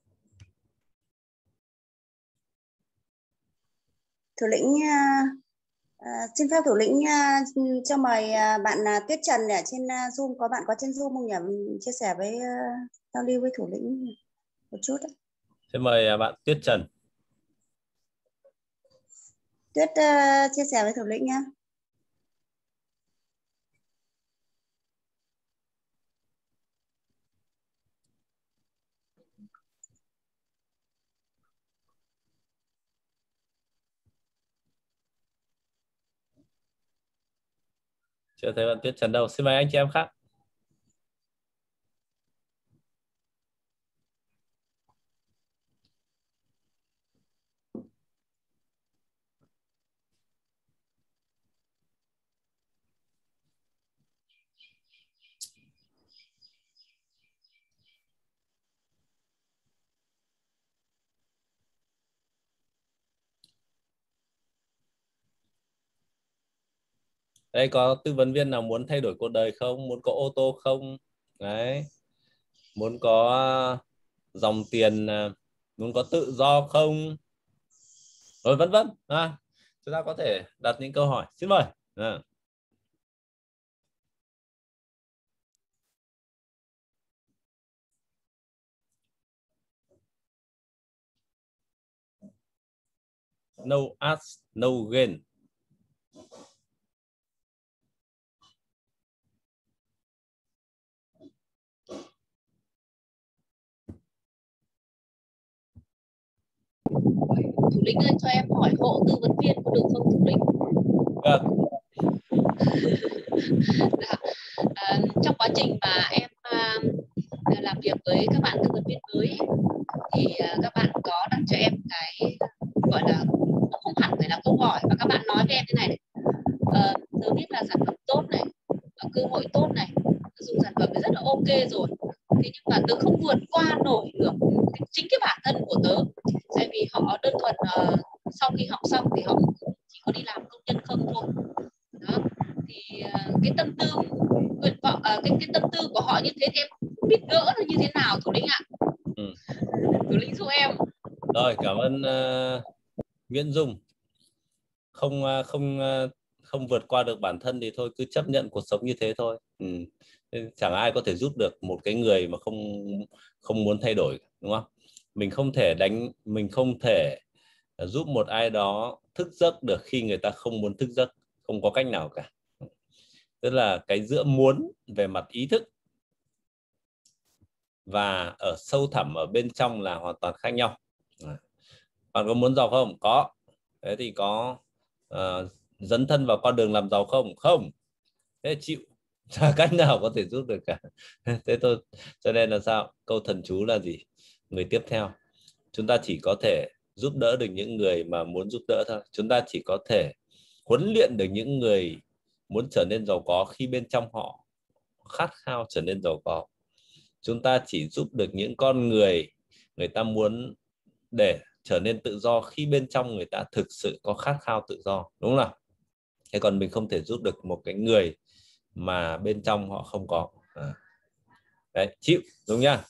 Thủ lĩnh xin phép thủ lĩnh cho mời bạn Tuyết Trần ở trên Zoom. Có bạn có trên Zoom không nhỉ? Mình chia sẻ với giao lưu với thủ lĩnh một chút. Xin mời bạn Tuyết Trần. Tuyết chia sẻ với thủ lĩnh nhé. Chưa thấy bạn Tuyết Trần đâu. Xin mời anh chị em khác. Đây, có tư vấn viên nào muốn thay đổi cuộc đời không? Muốn có ô tô không? Đấy. Muốn có dòng tiền muốn có tự do không, rồi vân vân. Chúng ta có thể đặt những câu hỏi. Xin mời. No ask, no gain. Thủ lĩnh ơi, cho em hỏi hộ tư vấn viên có được không thủ lĩnh? Trong quá trình mà em làm việc với các bạn tư vấn viên mới thì các bạn có đặt cho em cái gọi là không hẳn phải là câu hỏi, và các bạn nói với em thế này: tớ biết là sản phẩm tốt này, cơ hội tốt này, dùng sản phẩm thì rất là ok rồi, thế nhưng mà tớ không vượt qua nổi được chính cái bản thân của tớ, tại vì họ đơn thuần sau khi học xong thì họ chỉ có đi làm công nhân không thôi. Đó, thì cái tâm tư nguyện vọng, cái tâm tư của họ như thế thì em không biết gỡ nó như thế nào thủ lĩnh ạ. Thủ lĩnh giúp em. Rồi, cảm ơn Nguyễn Dung. Không vượt qua được bản thân thì thôi, cứ chấp nhận cuộc sống như thế thôi. Chẳng ai có thể giúp được một cái người mà không muốn thay đổi, đúng không? Mình không thể giúp một ai đó thức giấc được khi người ta không muốn thức giấc, không có cách nào cả. Tức là cái giữa muốn về mặt ý thức và ở sâu thẳm ở bên trong là hoàn toàn khác nhau. Bạn có muốn giàu không? Có. Thế thì có dấn thân vào con đường làm giàu không? Không. Thế chịu. Chả cách nào có thể giúp được cả. Thế thôi. Cho nên là sao? Câu thần chú là gì? Người tiếp theo. Chúng ta chỉ có thể giúp đỡ được những người mà muốn giúp đỡ thôi. Chúng ta chỉ có thể huấn luyện được những người muốn trở nên giàu có khi bên trong họ khát khao trở nên giàu có. Chúng ta chỉ giúp được những con người ta muốn để trở nên tự do khi bên trong người ta thực sự có khát khao tự do, đúng không nào? Thế còn mình không thể giúp được một cái người mà bên trong họ không có. Đấy, chịu, đúng nhá.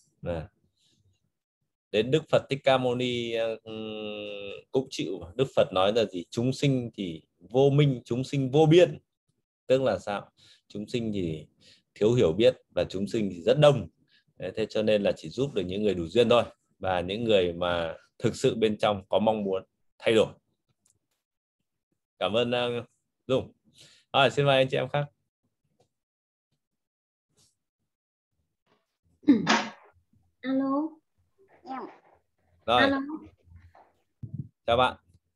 Đến Đức Phật Thích Ca Mâu Ni cũng chịu. Đức Phật nói là gì? Chúng sinh thì vô minh, chúng sinh vô biên. Tức là sao? Chúng sinh thì thiếu hiểu biết và chúng sinh thì rất đông. Thế cho nên là chỉ giúp được những người đủ duyên thôi, và những người mà thực sự bên trong có mong muốn thay đổi. Cảm ơn Dung. Rồi, xin mời anh chị em khác. Alo. Rồi. Alo. Chào bạn.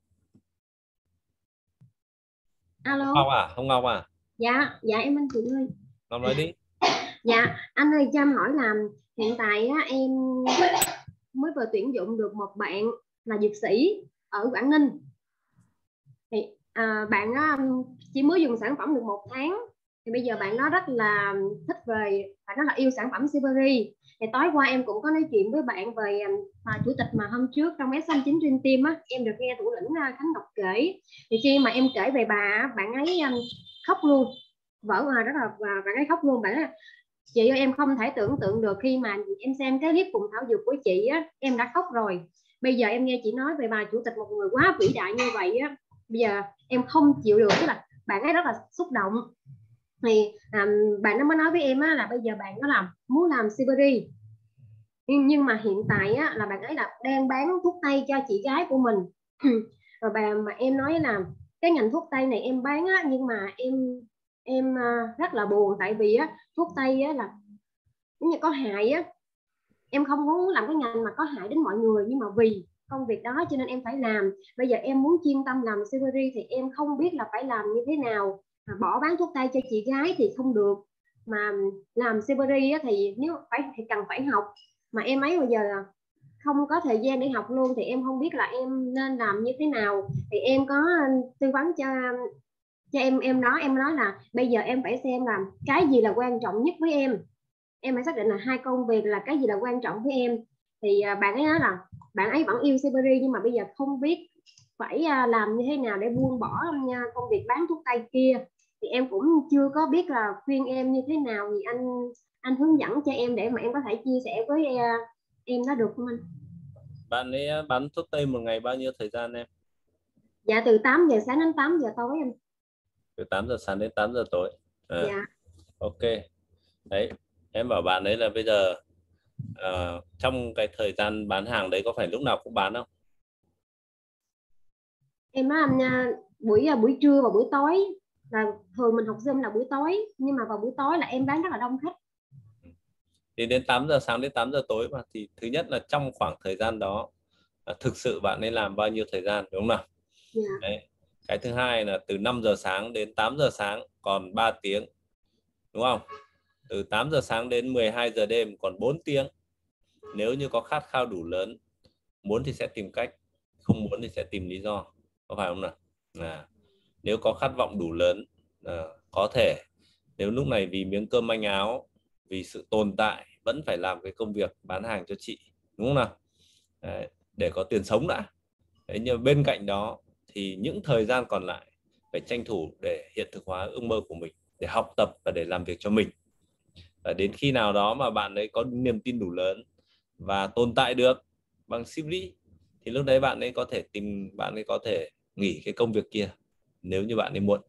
Alo. Hồng Ngọc à? Hồng Ngọc à? Dạ em anh chị ơi. Ngọc nói đi. Dạ anh ơi, cho em hỏi là hiện tại á, em mới vừa tuyển dụng được một bạn là dược sĩ ở Quảng Ninh. Thì bạn á, chỉ mới dùng sản phẩm được 1 tháng, thì bây giờ bạn đó rất là thích về, bạn đó là yêu sản phẩm Silvery. Thì tối qua em cũng có nói chuyện với bạn về chủ tịch mà hôm trước trong S09 Dream Team á, em được nghe thủ lĩnh Khánh Ngọc kể. Thì khi mà em kể về bà, bạn ấy khóc luôn, vỡ hòa rất là, bạn ấy khóc luôn. Bạn ấy: chị ơi, em không thể tưởng tượng được, khi mà em xem cái clip cùng thảo dược của chị á, em đã khóc rồi. Bây giờ em nghe chị nói về bà chủ tịch, một người quá vĩ đại như vậy á, bây giờ em không chịu được. Tức là bạn ấy rất là xúc động. Thì bạn nó mới nói với em á, là bây giờ bạn nó muốn làm Silvery, nhưng mà hiện tại á, là bạn ấy là đang bán thuốc tây cho chị gái của mình. Rồi mà em nói là cái ngành thuốc tây này em bán á, nhưng mà em rất là buồn, tại vì á, thuốc tây á, là như có hại á. Em không muốn làm cái ngành mà có hại đến mọi người, nhưng mà vì công việc đó cho nên em phải làm. Bây giờ em muốn chuyên tâm làm Silvery thì em không biết là phải làm như thế nào. Bỏ bán thuốc tây cho chị gái thì không được, mà làm Silvery á, thì nếu thì cần phải học, mà em ấy bây giờ là không có thời gian để học luôn, thì em không biết là em nên làm như thế nào. Thì em có tư vấn cho em đó. Em nói là bây giờ em phải xem là cái gì là quan trọng nhất với em phải xác định là 2 công việc là cái gì là quan trọng với em. Thì bạn ấy nói là bạn ấy vẫn yêu Silvery, nhưng mà bây giờ không biết phải làm như thế nào để buông bỏ công việc bán thuốc tây kia. Thì em cũng chưa có biết là khuyên em như thế nào, thì anh hướng dẫn cho em để mà em có thể chia sẻ với em đã được không anh? Bạn ấy bán thuốc tây một ngày bao nhiêu thời gian em? Dạ từ 8 giờ sáng đến 8 giờ tối em. Từ 8 giờ sáng đến 8 giờ tối. Dạ. Ok. Đấy, em bảo bạn ấy là bây giờ trong cái thời gian bán hàng đấy có phải lúc nào cũng bán không? Em nói anh buổi trưa và buổi tối là thường mình học Zoom là buổi tối, nhưng mà vào buổi tối là em bán rất là đông khách. Thì đến 8 giờ sáng đến 8 giờ tối mà, thì thứ nhất là trong khoảng thời gian đó thực sự bạn ấy làm bao nhiêu thời gian, đúng không nào? Đấy. Cái thứ hai là từ 5 giờ sáng đến 8 giờ sáng còn 3 tiếng, đúng không? Từ 8 giờ sáng đến 12 giờ đêm còn 4 tiếng. Nếu như có khát khao đủ lớn, muốn thì sẽ tìm cách, không muốn thì sẽ tìm lý do, có phải không nào? Nếu có khát vọng đủ lớn, có thể nếu lúc này vì miếng cơm manh áo, vì sự tồn tại vẫn phải làm cái công việc bán hàng cho chị, đúng không nào? Đấy, để có tiền sống đã. Đấy, nhưng bên cạnh đó thì những thời gian còn lại phải tranh thủ để hiện thực hóa ước mơ của mình, để học tập và để làm việc cho mình. Và đến khi nào đó mà bạn ấy có niềm tin đủ lớn và tồn tại được bằng CV, thì lúc đấy bạn ấy có thể nghỉ cái công việc kia nếu như bạn ấy muốn.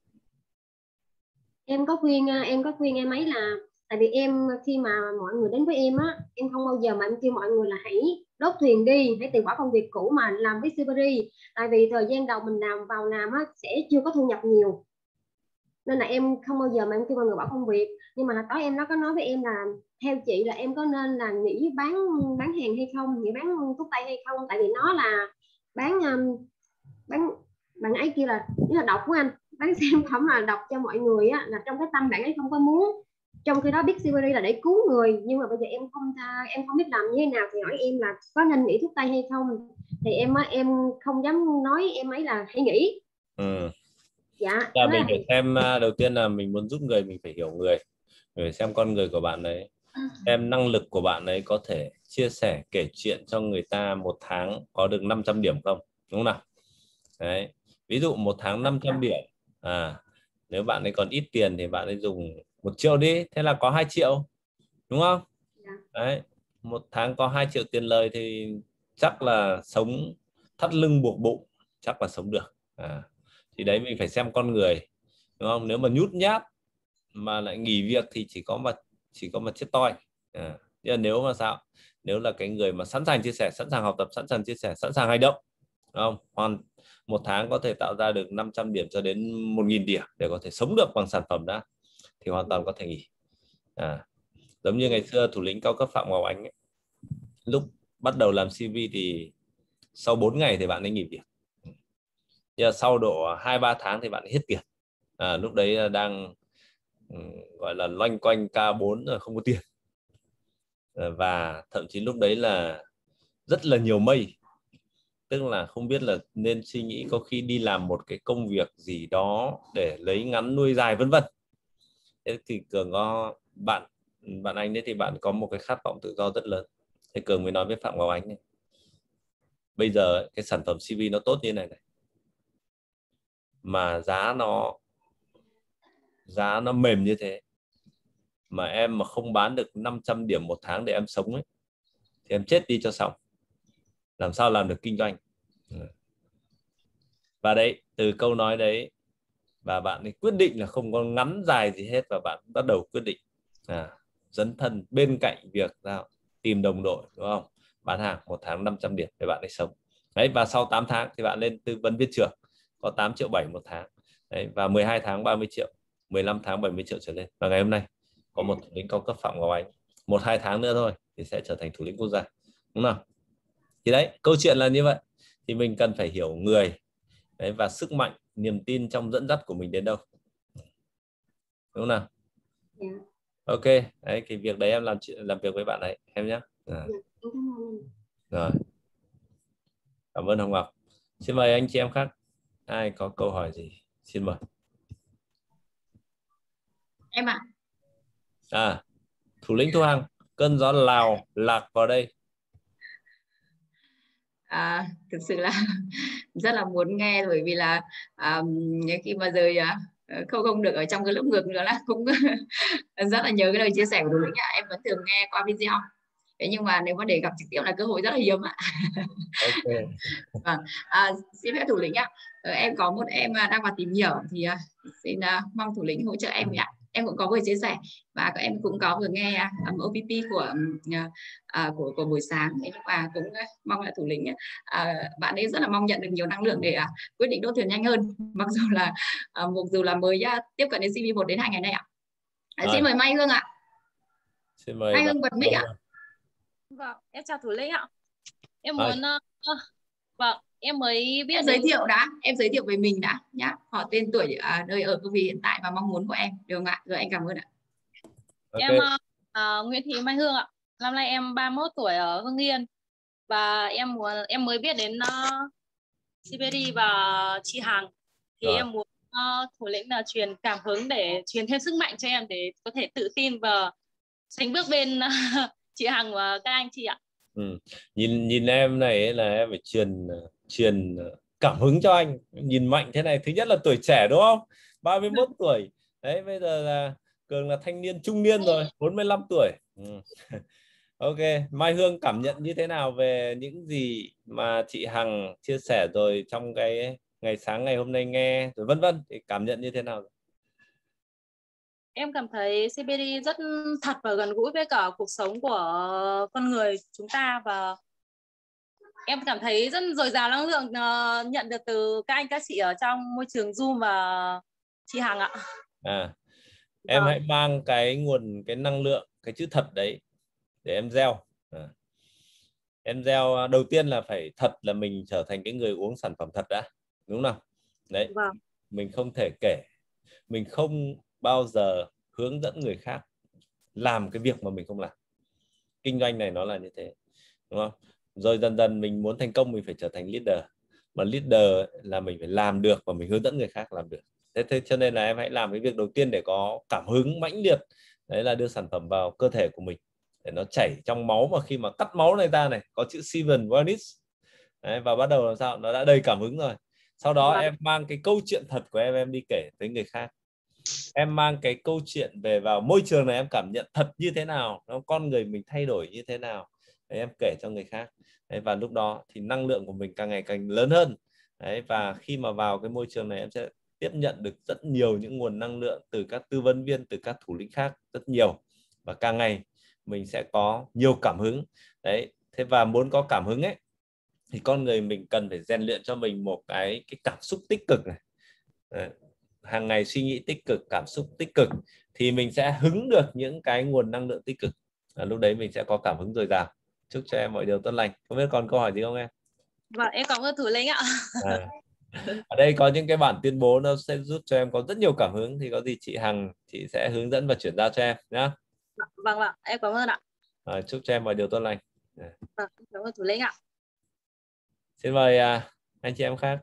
Em có khuyên em ấy là, tại vì em khi mà mọi người đến với em á, em không bao giờ mà em kêu mọi người là hãy đốt thuyền đi, hãy từ bỏ công việc cũ mà làm với Siberi, tại vì thời gian đầu mình làm á sẽ chưa có thu nhập nhiều, nên là em không bao giờ mà em kêu mọi người bỏ công việc. Nhưng mà tối em nó có nói với em là theo chị là em có nên là nghỉ bán hàng hay không, nghỉ bán thuốc tây hay không, tại vì nó là bán bạn ấy kêu là độc của anh, bán sản phẩm là độc cho mọi người á, là trong cái tâm bạn ấy không có muốn. Trong khi đó biết Siberi là để cứu người, nhưng mà bây giờ em không biết làm như thế nào, thì hỏi em là có nên nghỉ thuốc tây hay không, thì em không dám nói em ấy là hãy nghỉ. Dạ. Mình phải xem, đầu tiên là mình muốn giúp người, mình phải hiểu người, mình phải xem con người của bạn ấy, xem năng lực của bạn ấy có thể chia sẻ, kể chuyện cho người ta một tháng có được 500 điểm không, đúng không nào? Đấy. Ví dụ một tháng 500 điểm, nếu bạn ấy còn ít tiền thì bạn ấy dùng 1 triệu đi, thế là có 2 triệu, đúng không? Đấy. Một tháng có 2 triệu tiền lời thì chắc là sống thắt lưng buộc bụng, chắc là sống được. Thì đấy mình phải xem con người, đúng không? Nếu mà nhút nhát mà lại nghỉ việc thì chỉ có mà chết toi. Nhưng nếu mà sao? Nếu là cái người mà sẵn sàng chia sẻ, sẵn sàng học tập, sẵn sàng chia sẻ, sẵn sàng hành động, đúng không? Một tháng có thể tạo ra được 500 điểm cho đến 1.000 điểm để có thể sống được bằng sản phẩm đã, thì hoàn toàn có thể nghỉ. Giống như ngày xưa thủ lĩnh cao cấp Phạm Ngọc Ánh ấy, lúc bắt đầu làm CV thì sau 4 ngày thì bạn ấy nghỉ việc. Nhưng sau độ 2-3 tháng thì bạn ấy hết tiền. Lúc đấy đang gọi là loanh quanh K4 rồi, không có tiền. Và thậm chí lúc đấy là rất là nhiều mây, tức là không biết là nên suy nghĩ có khi đi làm một cái công việc gì đó để lấy ngắn nuôi dài vân vân. Thế thì Cường có bạn anh đấy thì bạn có một cái khát vọng tự do rất lớn. Thế Cường mới nói với Phạm Ngọc Ánh này, bây giờ cái sản phẩm CV nó tốt như này mà giá nó mềm như thế, mà em mà không bán được 500 điểm một tháng để em sống ấy, thì em chết đi cho xong, làm sao làm được kinh doanh. Và đấy, từ câu nói đấy và bạn ấy quyết định là không có ngắn dài gì hết, và bạn bắt đầu quyết định dấn thân bên cạnh việc tìm đồng đội, đúng không? Bán hàng một tháng 500 điểm để bạn ấy sống. Đấy, và sau 8 tháng thì bạn lên tư vấn viên trưởng, có 8,7 triệu một tháng. Đấy, và 12 tháng 30 triệu, 15 tháng 70 triệu trở lên. Và ngày hôm nay có một thủ lĩnh cao cấp Phạm Ngọc Ánh, 1-2 tháng nữa thôi thì sẽ trở thành thủ lĩnh quốc gia, đúng không? Thì đấy, câu chuyện là như vậy. Thì mình cần phải hiểu người đấy, và sức mạnh, niềm tin trong dẫn dắt của mình đến đâu, đúng không nào? Ok, đấy, cái việc đấy em làm việc với bạn ấy em nhé. Rồi, cảm ơn Hồng Ngọc. Xin mời anh chị em khác, ai có câu hỏi gì xin mời. Em ạ. Thủ lĩnh Thu Hằng, cơn gió Lào lạc vào đây. Thực sự là rất là muốn nghe, bởi vì là khi mà rời không được ở trong cái lớp ngược nữa là cũng rất là nhớ cái lời chia sẻ của thủ lĩnh. Em vẫn thường nghe qua video. Thế nhưng mà nếu mà để gặp trực tiếp là cơ hội rất là hiếm ạ. Ok. Vâng. Xin phép thủ lĩnh ạ, em có một em đang vào tìm hiểu thì xin mong thủ lĩnh hỗ trợ em ạ. Em cũng có vừa chia sẻ và các em cũng có vừa nghe OPP của buổi sáng, nhưng mà cũng mong là thủ lĩnh bạn ấy rất là mong nhận được nhiều năng lượng để quyết định đỗ thuyền nhanh hơn, mặc dù là mới tiếp cận đến CV1 đến 2 ngày nay ạ. Xin mời Mai Hương ạ. Xin mời Mai Hương bật mic ạ. Vâng, em chào thủ lĩnh ạ. Em muốn vâng, em mới biết em giới thiệu đã, em giới thiệu về mình đã nhá, họ tên tuổi, nơi ở, công việc hiện tại và mong muốn của em được không ạ? Rồi anh cảm ơn ạ. Okay. Em Nguyễn Thị Mai Hương ạ. Năm nay em 31 tuổi ở Hưng Yên và em mới biết đến CPD và chị Hằng thì em muốn thủ lĩnh là truyền cảm hứng để truyền thêm sức mạnh cho em để có thể tự tin và sánh bước bên chị Hằng và các anh chị ạ. Nhìn em này ấy, là em phải truyền cảm hứng cho anh. Nhìn mạnh thế này, thứ nhất là tuổi trẻ đúng không? 31 tuổi. Đấy, bây giờ là Cường là thanh niên trung niên rồi, 45 tuổi. Ok, Mai Hương cảm nhận như thế nào về những gì mà chị Hằng chia sẻ rồi trong cái ngày sáng ngày hôm nay nghe rồi vân vân, thì cảm nhận như thế nào? Em cảm thấy CPD rất thật và gần gũi với cả cuộc sống của con người chúng ta, và em cảm thấy rất dồi dào năng lượng nhận được từ các anh các chị ở trong môi trường Zoom và chị Hằng ạ. Em hãy mang cái năng lượng, cái chữ thật đấy để em gieo. Em gieo đầu tiên là phải thật, là mình trở thành cái người uống sản phẩm thật đã, đúng không? Đấy. Mình không thể kể, mình không bao giờ hướng dẫn người khác làm cái việc mà mình không làm. Kinh doanh này nó là như thế, đúng không? Rồi dần dần mình muốn thành công mình phải trở thành leader, mà leader là mình phải làm được và mình hướng dẫn người khác làm được. Thế cho nên là em hãy làm cái việc đầu tiên để có cảm hứng mãnh liệt, đấy là đưa sản phẩm vào cơ thể của mình để nó chảy trong máu, mà khi mà cắt máu này ra này có chữ Steven Warnis và bắt đầu làm sao nó đã đầy cảm hứng rồi. Sau đó em mang cái câu chuyện thật của em đi kể với người khác. Em mang cái câu chuyện về vào môi trường này em cảm nhận thật như thế nào, con người mình thay đổi như thế nào, đấy, em kể cho người khác. Đấy, và lúc đó thì năng lượng của mình càng ngày càng lớn hơn. Đấy, và khi mà vào cái môi trường này em sẽ tiếp nhận được rất nhiều những nguồn năng lượng từ các tư vấn viên, từ các thủ lĩnh khác rất nhiều, và càng ngày mình sẽ có nhiều cảm hứng. Đấy, thế và muốn có cảm hứng ấy thì con người mình cần phải rèn luyện cho mình một cái cảm xúc tích cực này. Đấy, hàng ngày suy nghĩ tích cực, cảm xúc tích cực thì mình sẽ hứng được những cái nguồn năng lượng tích cực. Lúc đấy mình sẽ có cảm hứng dồi dào. Chúc cho em mọi điều tốt lành. Không biết còn câu hỏi gì không em? Vâng, em cảm ơn thủ lĩnh ạ. Ở đây có những cái bản tuyên bố nó sẽ giúp cho em có rất nhiều cảm hứng, thì có gì chị Hằng chị sẽ hướng dẫn và chuyển giao cho em nhé. Vâng, em cảm ơn ạ. Chúc cho em mọi điều tốt lành. Vâng, cảm ơn thủ lĩnh ạ. Xin mời anh chị em khác.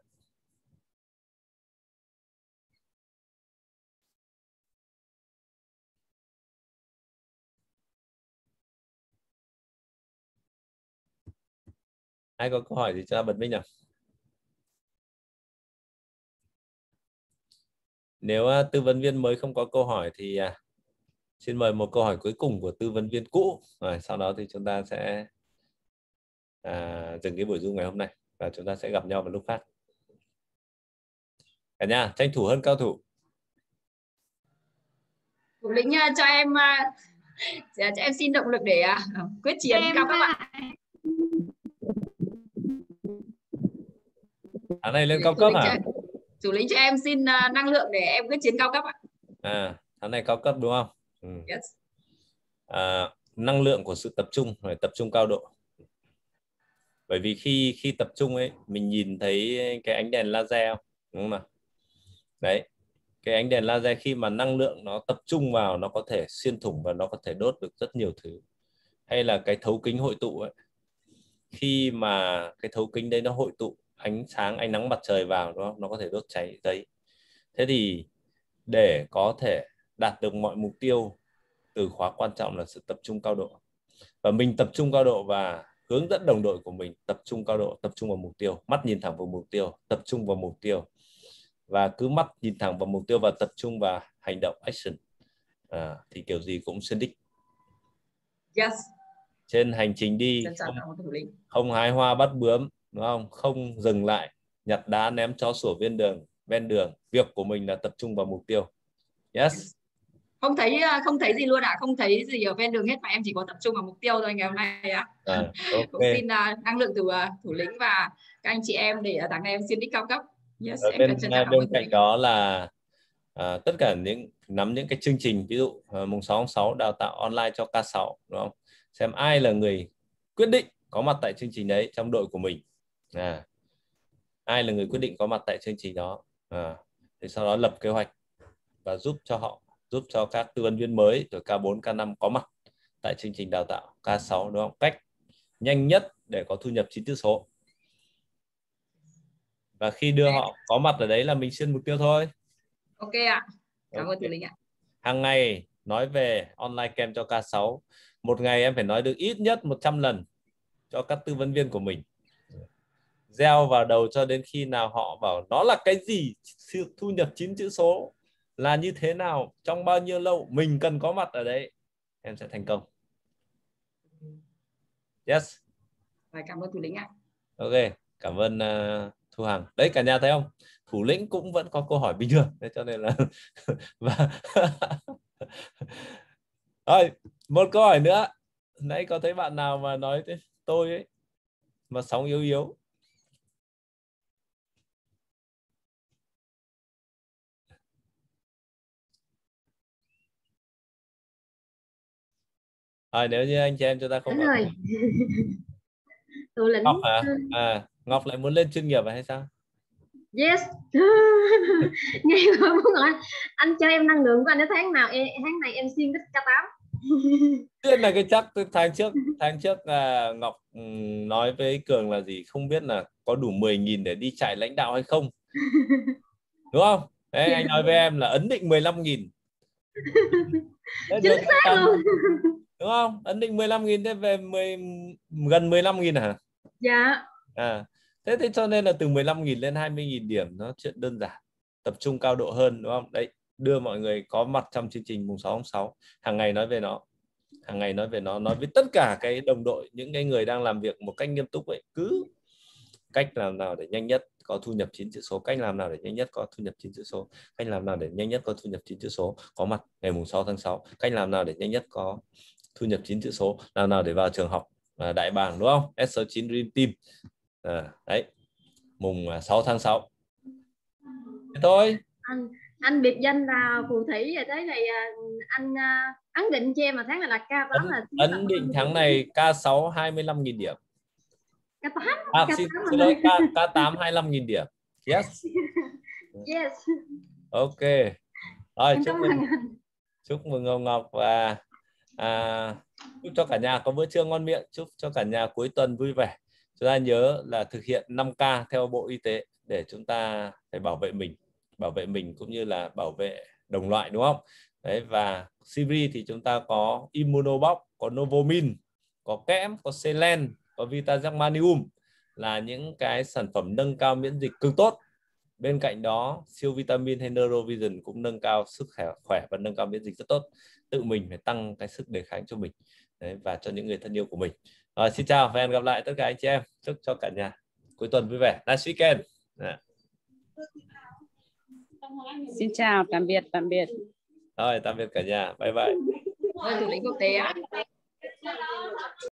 Ai có câu hỏi gì cho bật mic nào? Nếu tư vấn viên mới không có câu hỏi thì xin mời một câu hỏi cuối cùng của tư vấn viên cũ. Rồi, sau đó thì chúng ta sẽ dừng cái buổi Zoom ngày hôm nay và chúng ta sẽ gặp nhau vào lúc khác. Cả nhà tranh thủ hơn cao thủ. Thủ lĩnh cho em xin động lực để quyết chiến cao các bạn. Tháng này lên cao cấp hả? Thủ lĩnh cho em xin năng lượng để em quyết chiến cao cấp ạ. Tháng này cao cấp đúng không? Yes. Năng lượng của sự tập trung, phải tập trung cao độ. Bởi vì khi tập trung ấy, mình nhìn thấy cái ánh đèn laser không? Đúng không nào? Đấy, cái ánh đèn laser khi mà năng lượng nó tập trung vào, nó có thể xuyên thủng và nó có thể đốt được rất nhiều thứ. Hay là cái thấu kính hội tụ ấy, khi mà cái thấu kính đấy nó hội tụ ánh sáng, ánh nắng mặt trời vào, nó có thể đốt cháy giấy. Thế thì để có thể đạt được mọi mục tiêu, từ khóa quan trọng là sự tập trung cao độ. Và mình tập trung cao độ và hướng dẫn đồng đội của mình tập trung cao độ, tập trung vào mục tiêu, mắt nhìn thẳng vào mục tiêu, tập trung vào mục tiêu. Và cứ mắt nhìn thẳng vào mục tiêu và tập trung vào hành động, action, thì kiểu gì cũng xuyên đích. Yes. trên hành trình đi, không hái hoa bắt bướm, đúng không? Không dừng lại nhặt đá ném chó sủa ven đường. Việc của mình là tập trung vào mục tiêu. Yes. Không thấy gì luôn ạ, không thấy gì ở ven đường hết, mà em chỉ có tập trung vào mục tiêu thôi ngày hôm nay ạ. Okay. Cũng xin năng lượng từ thủ lĩnh và các anh chị em để tháng này em xin đích cao cấp. Yes, bên cạnh đó là tất cả nắm những cái chương trình, ví dụ mùng 6/6 đào tạo online cho K6, đúng không? Xem ai là người quyết định có mặt tại chương trình đấy trong đội của mình. Ai là người quyết định có mặt tại chương trình đó. Thì sau đó lập kế hoạch và giúp cho các tư vấn viên mới rồi K4, K5 có mặt tại chương trình đào tạo K6, đúng không? Cách nhanh nhất để có thu nhập 9 chữ số. Và khi đưa họ có mặt ở đấy là mình xuyên mục tiêu thôi. Ok ạ. Cảm ơn thủ lĩnh ạ. Hàng ngày nói về online camp cho K6. Một ngày em phải nói được ít nhất 100 lần cho các tư vấn viên của mình. Gieo vào đầu cho đến khi nào họ bảo nó là cái gì, sự thu nhập 9 chữ số là như thế nào, trong bao nhiêu lâu, mình cần có mặt ở đấy, em sẽ thành công. Yes. Cảm ơn thủ lĩnh ạ. Ok, cảm ơn Thu Hằng. Đấy, cả nhà thấy không? Thủ lĩnh cũng vẫn có câu hỏi bình thường, thế cho nên là Rồi, một câu hỏi nữa. Nãy có thấy bạn nào mà nói thế, tôi ấy mà sóng yếu. Nếu như anh chị em chúng ta không rồi. Thủ lĩnh Ngọc hả? Ngọc lại muốn lên chuyên nghiệp hay sao? Yes. Ngay mà muốn hỏi anh cho em năng lượng của anh đến tháng này em xuyên cái K8. Tiên là cái chắc tháng trước Ngọc nói với Cường là gì, không biết là có đủ 10.000 để đi chạy lãnh đạo hay không, đúng không? Đấy, anh nói với em là ấn định 15.000. Chính xác luôn. Đúng không? Ấn định 15.000 thế về gần 15.000 hả? Dạ. Thế cho nên là từ 15.000 lên 20.000 điểm nó chuyện đơn giản, tập trung cao độ hơn, đúng không? Đấy, đưa mọi người có mặt trong chương trình mùng 6/6, hàng ngày nói về nó, nói với tất cả cái đồng đội, những cái người đang làm việc một cách nghiêm túc ấy, cứ cách làm nào để nhanh nhất có thu nhập 9 chữ số, cách làm nào để nhanh nhất có thu nhập 9 chữ số, cách làm nào để nhanh nhất có thu nhập 9 chữ số, có mặt ngày mùng 6/6, cách làm nào để nhanh nhất có thu nhập 9 chữ số, làm nào để vào trường học đại bàng, đúng không? S69 Dream Team. Đấy, mùng 6/6. Thế thôi. Anh biệt danh là phù thủy vậy, tới này anh ấn định cho em mà tháng này là K8 là ấn định tháng này K6 25.000 điểm. K8 xin lỗi, K8 25.000 điểm. Yes. Yes. Ok. Rồi, chúc mừng Ngọc và chúc cho cả nhà có bữa trưa ngon miệng, chúc cho cả nhà cuối tuần vui vẻ. Chúng ta nhớ là thực hiện 5K theo Bộ Y tế để chúng ta phải bảo vệ mình cũng như là bảo vệ đồng loại, đúng không? Đấy, và CV thì chúng ta có Immunobox, có Novomin, có kẽm, có selen, có Vitagermanium, là những cái sản phẩm nâng cao miễn dịch cực tốt. Bên cạnh đó, siêu vitamin hay Neurovision cũng nâng cao sức khỏe và nâng cao miễn dịch rất tốt. Tự mình phải tăng cái sức đề kháng cho mình. Đấy, và cho những người thân yêu của mình. Rồi, xin chào và hẹn gặp lại tất cả anh chị em. Chúc cho cả nhà cuối tuần vui vẻ. Nice weekend. Xin chào, tạm biệt. Rồi, tạm biệt cả nhà. Bye bye. Thủ lĩnh quốc tế ạ.